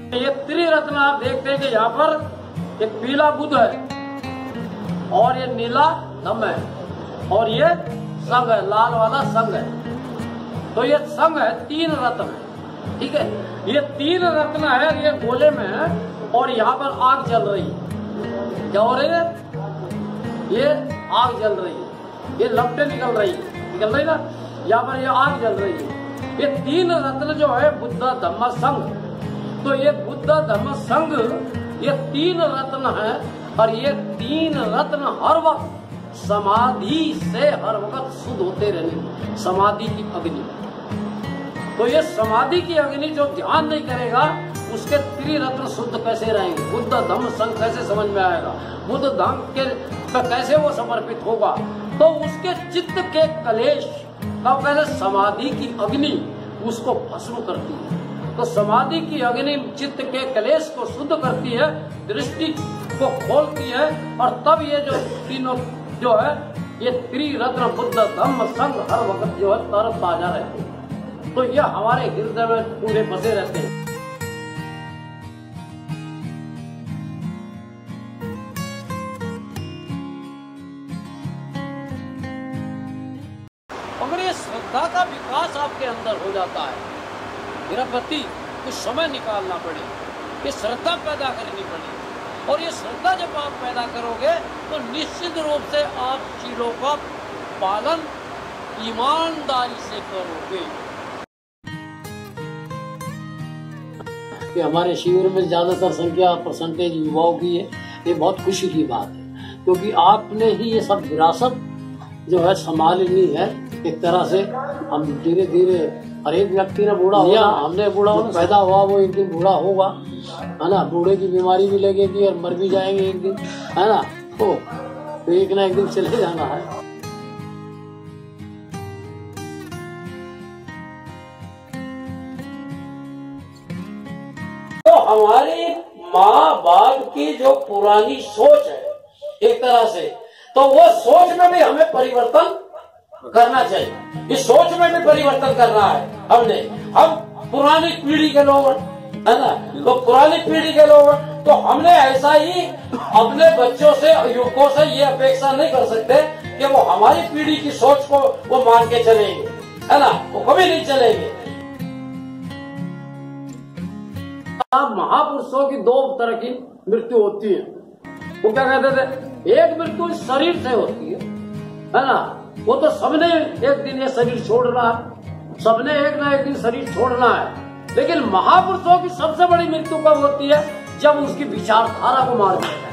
ये त्रिरत्न आप देखते हैं कि यहाँ पर एक पीला बुध है और ये नीला धम्म है और ये संग है, लाल वाला संग है। तो ये संग है, 3 रत्न है, ठीक है। ये 3 रत्न है, ये गोले में है और यहाँ पर आग जल रही है। क्या हो रही है? ये आग जल रही है, ये लपटें निकल रही ना, यहाँ पर ये आग जल रही है। ये 3 रत्न जो है बुद्ध धम्म संग, तो ये बुद्ध धम्म संग ये 3 रत्न है और ये 3 रत्न हर वक्त समाधि से हर वक्त शुद्ध होते रहने, समाधि की अग्नि। तो ये समाधि की अग्नि जो ध्यान नहीं करेगा उसके त्रिरत्न शुद्ध कैसे रहेंगे? बुद्ध धम्म संग कैसे समझ में आएगा? बुद्ध धम्म के कैसे वो समर्पित होगा? तो उसके चित्त के कलेश का कैसे समाधि की अग्नि उसको भस्म करती है। तो समाधि की अग्नि चित्त के कलेश को शुद्ध करती है, दृष्टि को खोलती है और तब ये जो तीनों जो है ये त्रिरत्न बुद्ध धम्म संग हर वक्त जो है तर ताजा रहते हैं। तो ये हमारे हृदय में पूरे बसे रहते हैं। अगर ये श्रद्धा का विकास आपके अंदर हो जाता है, मेरा पति कुछ समय निकालना पड़े, ये श्रद्धा पैदा करनी पड़े और ये श्रद्धा जब आप पैदा करोगे तो निश्चित रूप से आप चीजों का पालन ईमानदारी से करोगे। कि हमारे शिविर में ज्यादातर संख्या परसेंटेज युवाओं की है, ये बहुत खुशी की बात है, क्योंकि आपने ही ये सब विरासत जो है संभालनी है। एक तरह से हम धीरे धीरे, हर एक व्यक्ति ने बूढ़ा होना, हमने बूढ़ा होना पैदा हुआ, वो एक दिन बूढ़ा होगा, है ना। बूढ़े की बीमारी भी लगेगी और मर भी जाएंगे एक दिन, है ना। तो एक ना एक दिन चले जाना है। तो हमारी माँ बाप की जो पुरानी सोच है एक तरह से, तो वो सोच में भी हमें परिवर्तन करना चाहिए। इस सोच में भी परिवर्तन करना है हमने। हम पुरानी पीढ़ी के लोग है ना, तो पुरानी पीढ़ी के लोग, तो हमने ऐसा ही अपने बच्चों से, युवकों से ये अपेक्षा नहीं कर सकते कि वो हमारी पीढ़ी की सोच को वो मान के चलेंगे, है ना। वो कभी नहीं चलेंगे। महापुरुषों की 2 तरह की मृत्यु होती है। वो क्या कहते थे? एक मृत्यु शरीर से होती है ना। वो तो सबने एक दिन ये शरीर छोड़ना है, सबने एक ना एक दिन शरीर छोड़ना है। लेकिन महापुरुषों की सबसे बड़ी मृत्यु कब होती है? जब उसकी विचारधारा को मार दिया जाए।